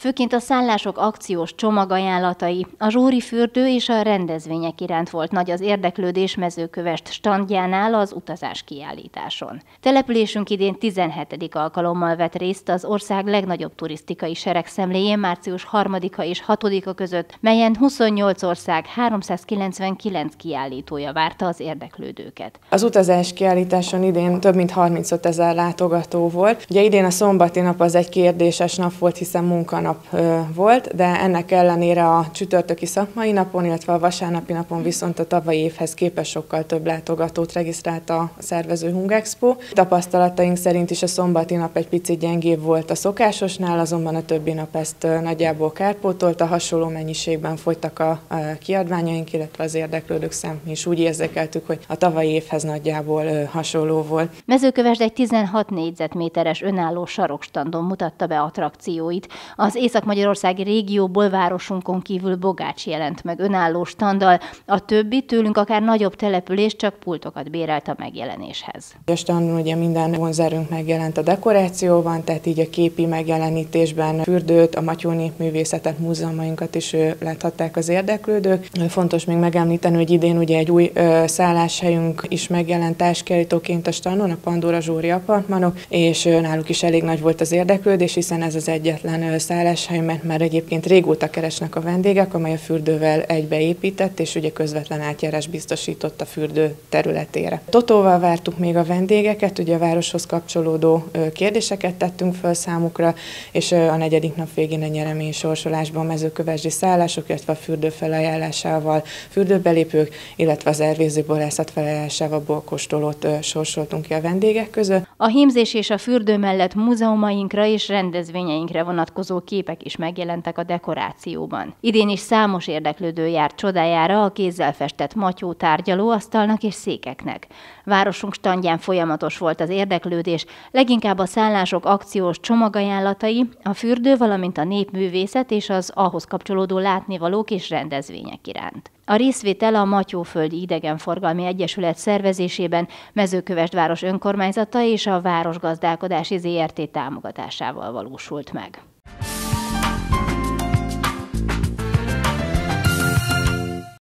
Főként a szállások akciós csomagajánlatai, a Zsóri fürdő és a rendezvények iránt volt nagy az érdeklődés Mezőkövesd standjánál az utazás kiállításon. Településünk idén 17. alkalommal vett részt az ország legnagyobb turisztikai seregszemléjén március 3-a és 6-a között, melyen 28 ország 399 kiállítója várta az érdeklődőket. Az utazás kiállításon idén több mint 35 000 látogató volt. Ugye idén a szombati nap az egy kérdéses nap volt, hiszen munkanap volt, de ennek ellenére a csütörtöki szakmai napon, illetve a vasárnapi napon viszont a tavalyi évhez képest sokkal több látogatót regisztrált a szervező Hungexpo. Tapasztalataink szerint is a szombati nap egy picit gyengébb volt a szokásosnál, azonban a többi nap ezt nagyjából kárpótolta, hasonló mennyiségben folytak a kiadványaink, illetve az érdeklődők mi is úgy érzékeltük, hogy a tavalyi évhez nagyjából hasonló volt. Mezőkövesd egy 16 négyzetméteres önálló sarokstandon mutatta be attrakcióit. Az észak-magyarországi régióból városunkon kívül Bogács jelent meg önálló standdal, a többi tőlünk akár nagyobb település csak pultokat bérelt a megjelenéshez. A standon ugye minden vonzerünk megjelent a dekorációban, tehát így a képi megjelenítésben fürdőt, a Matyó Népművészetet, múzeumainkat is láthatták az érdeklődők. Fontos még megemlíteni, hogy idén ugye egy új szálláshelyünk is megjelent társkerítóként a standon, a Pandora Zsóri apartmanok, és náluk is elég nagy volt az érdeklődés, hiszen ez az egyetlen szálláshely, mert már egyébként régóta keresnek a vendégek, amely a fürdővel egybeépített, és ugye közvetlen átjárás biztosított a fürdő területére. Totóval vártuk még a vendégeket, ugye a városhoz kapcsolódó kérdéseket tettünk föl számukra, és a 4. nap végén a nyeremény sorsolásban a mezőkövesdi szállások, illetve a fürdő felajánlásával fürdőbelépők, illetve az Ervésző Borászat felajánlásával borkóstolót sorsoltunk ki a vendégek között. A hímzés és a fürdő mellett múzeumainkra és rendezvényeinkre vonatkozó képek is megjelentek a dekorációban. Idén is számos érdeklődő járt csodájára a kézzel festett matyó tárgyalóasztalnak és székeknek. Városunk standján folyamatos volt az érdeklődés, leginkább a szállások akciós csomagajánlatai, a fürdő, valamint a népművészet és az ahhoz kapcsolódó látnivalók és rendezvények iránt. A részvétel a Matyóföldi Idegenforgalmi Egyesület szervezésében Mezőkövesd város önkormányzata és a Városgazdálkodási Zrt. Támogatásával valósult meg.